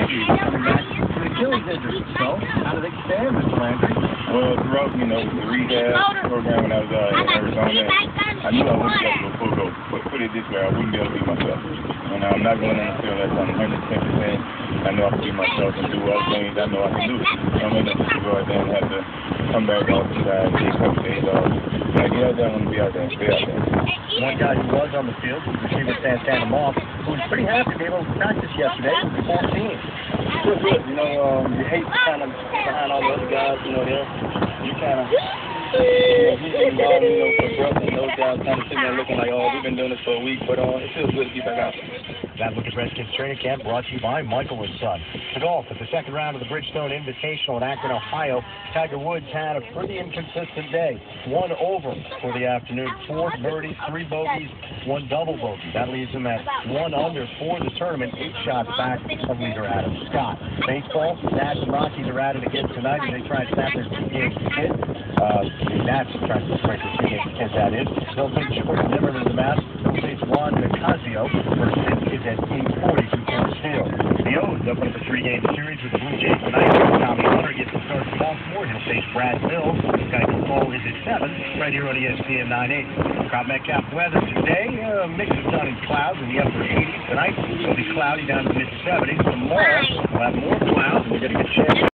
Achilles injury. So, how did it stand, Mr. Landry? Well, throughout, the rehab program when I was in Arizona, I knew I wouldn't be able to go full go. Put it this way, I wouldn't be able to be myself. And I'm not going on the field as I'm 110%. I know I can be myself and do all things I know I can do. I'm in the go out there and have to come back off the side, take a couple days off. When I get out there, I want to be out there and stay out there. One guy who was on the field was Receiver Santana Moss, who was pretty happy to be able to practice yesterday with the full team. Feel good, you hate to kind of behind all the other guys, you kind of, he's involved, for Brooks and those guys kind of sitting there looking like, oh, we've been doing this for a week, but it feels good to be back out there. That look at Redskins training camp brought to you by Michael & Son. To golf at the second round of the Bridgestone Invitational in Akron, Ohio, Tiger Woods had a pretty inconsistent day. 1 over for the afternoon, 4 birdies, 3 bogeys, 1 double bogey. That leaves him at 1 under for the tournament, 8 shots back of leader Adam Scott. Baseball, Nats and Rockies are at it again tonight as they try and snap their 2-game skid. The Nats are trying to break their 2-game skid, that is. They'll take Jordan Zimmerman to the Mets. They'll face Juan Nicasio. First pitch is at 8:40 to Coors Field. The O's open up a 3-game series with the Blue Jays tonight. Tommy Hunter gets the start from Baltimore. He'll face Brad Mills. Skype call is at 7, right here on ESPN 980. Crop Metcalf weather today, a mix of sun and clouds in the upper 80s. Tonight, it'll be cloudy down to the mid-70s. Tomorrow, we'll have more clouds, and we're going to get chance.